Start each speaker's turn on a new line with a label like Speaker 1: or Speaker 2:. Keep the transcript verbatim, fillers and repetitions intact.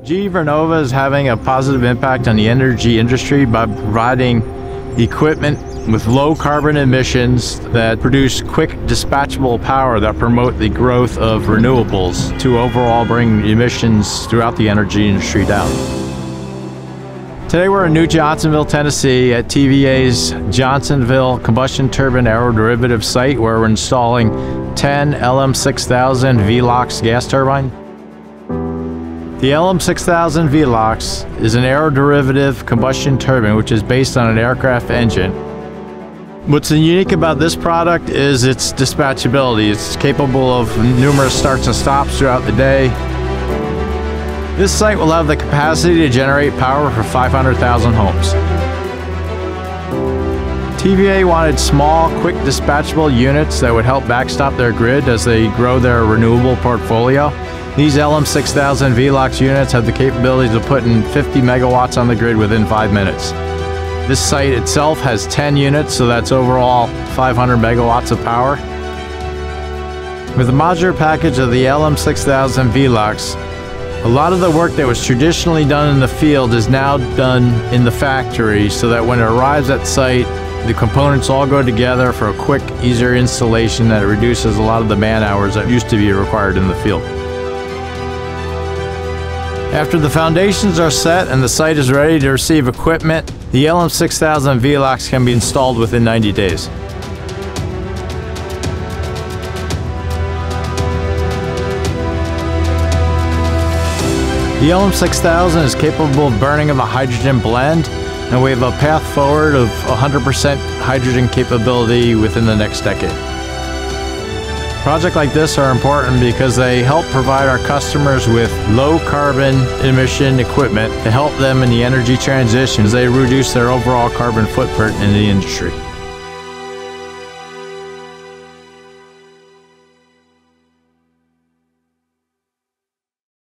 Speaker 1: G E Vernova is having a positive impact on the energy industry by providing equipment with low carbon emissions that produce quick dispatchable power that promote the growth of renewables to overall bring emissions throughout the energy industry down. Today we're in New Johnsonville, Tennessee at T V A's Johnsonville combustion turbine aeroderivative site where we're installing ten L M six thousand VELOX gas turbine. The L M six thousand VELOX is an aeroderivative combustion turbine which is based on an aircraft engine. What's unique about this product is its dispatchability. It's capable of numerous starts and stops throughout the day. This site will have the capacity to generate power for five hundred thousand homes. T V A wanted small, quick dispatchable units that would help backstop their grid as they grow their renewable portfolio. These L M six thousand VELOX units have the capability to put in fifty megawatts on the grid within five minutes. This site itself has ten units, so that's overall five hundred megawatts of power. With the modular package of the L M six thousand VELOX, a lot of the work that was traditionally done in the field is now done in the factory, so that when it arrives at site, the components all go together for a quick, easier installation that reduces a lot of the man hours that used to be required in the field. After the foundations are set and the site is ready to receive equipment, the L M six thousand VELOX can be installed within ninety days. The L M six thousand is capable of burning of a hydrogen blend, and we have a path forward of one hundred percent hydrogen capability within the next decade. Projects like this are important because they help provide our customers with low carbon emission equipment to help them in the energy transition as they reduce their overall carbon footprint in the industry.